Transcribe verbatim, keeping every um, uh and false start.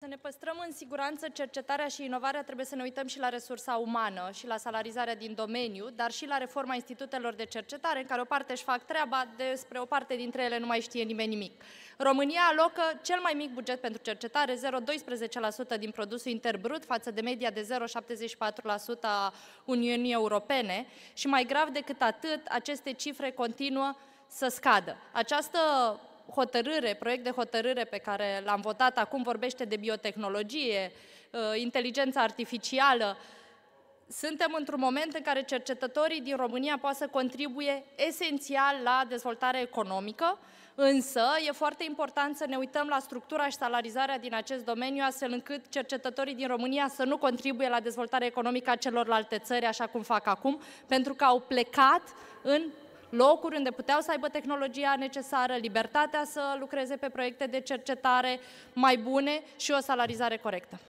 ne păstrăm în siguranță cercetarea și inovarea, trebuie să ne uităm și la resursa umană și la salarizarea din domeniu, dar și la reforma institutelor de cercetare, în care o parte își fac treaba, despre o parte dintre ele nu mai știe nimeni nimic. România alocă cel mai mic buget pentru cercetare, zero virgulă doisprezece la sută din produsul intern brut, față de media de zero virgulă șaptezeci și patru la sută a Uniunii Europene și, mai grav decât atât, aceste cifre continuă să scadă. Această hotărâre, proiect de hotărâre pe care l-am votat acum, vorbește de biotehnologie, inteligența artificială. Suntem într-un moment în care cercetătorii din România pot să contribuie esențial la dezvoltarea economică, însă e foarte important să ne uităm la structura și salarizarea din acest domeniu, astfel încât cercetătorii din România să nu contribuie la dezvoltarea economică a celorlalte țări, așa cum fac acum, pentru că au plecat în locuri unde puteau să aibă tehnologia necesară, libertatea să lucreze pe proiecte de cercetare mai bune și o salarizare corectă.